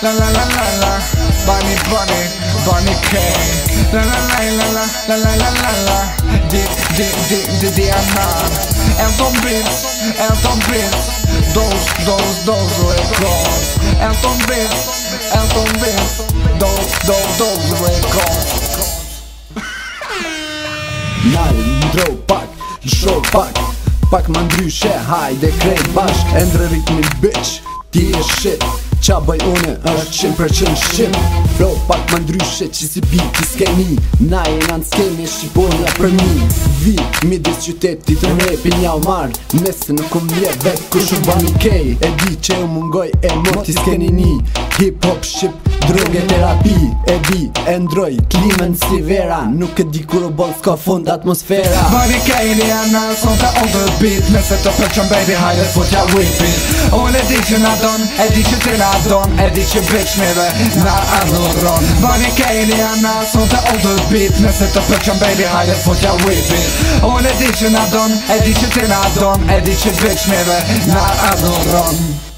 la la la la la. Bunny, bunny, bunny K. La la la la la la la la la la. Diana. Elton Brits, Elton Brits. Those records. Elton Brits, Elton Brits. Those records. Nari, ndro pak, lësho pak ma ndryshe, hajde krejt bashk. Endre ritmin bitch, ti e shit. Qa bëj une është 100% shit. Flow pak ma ndryshe që si biti s'keni. Na e nga në skemi shqiponja për mi. Vi, midis qytetit të repin ja u marrë. Mesë në kum vje vet ku shumë bani kej. E di që u mungoj e moti s'keni ni. Hip hop shqip, droge terapi. E di, e ndroj, klimen si vera. Nuk e di kur u bon s'ka fund atmosfera. Bunny K, Diana, son të on the beat. Nëse të përqën baby, hajde futja whippin. Unë e di që na don, e di që ti na don, e di që bitch neve na adhuron. Bunny K, Diana, son të on the beat. Nëse të përqën baby, hajde futja whippin. Unë e di që na don, e di që ti na don, e di që bitch neve na adhuron.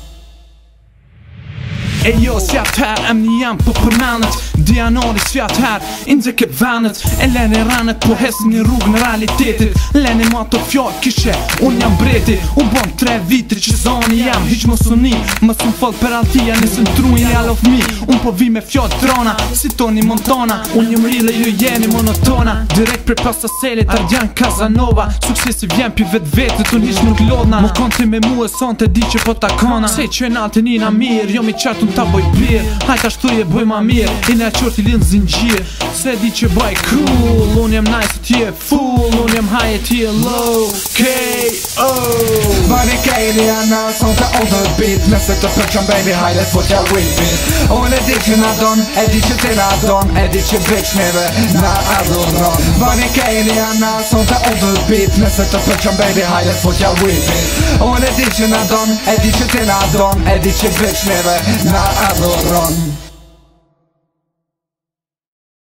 E jo s'jat her, emni jam po përmenet. Dianori s'jat her, inze ke venet. E leni ranet po hes një rrug në realitetit. Leni ma të fjall kishe, unë jam breti. U bon 3 vite që zoni jam hiq mos uni. Mës unë fall për altia nisën trujnë jall of me. Unë po vi me fjall trona, si Tony Montana. Unë jëm rile, ju jeni monotona. Direkt për pasta selit, Ardian Casanova. Suksesi vjen pi vetë, unë hiq nuk lodna. Më konti me mu e son të di që po takona. Se që e nalti nina mirë, jo mi qartu ta boj birë. Hajt ashtu je boj ma mirë. Ine e qort i linë zingjirë. Se di që baj cool. Unë jem nice, ti e full. Unë jem high e ti e low. K.O. Bunny K, Diana, son të on the beat. Nëse të përqën baby, hajde futja whippin. Unë e di që na don, e di që ti na don, e di që bitch neve na adhuron. Bunny K, Diana, son të on the beat. Nëse të përqën baby, hajde futja whippin. Unë e di që na don, e di që ti na don, e di që bitch neve na adhuron.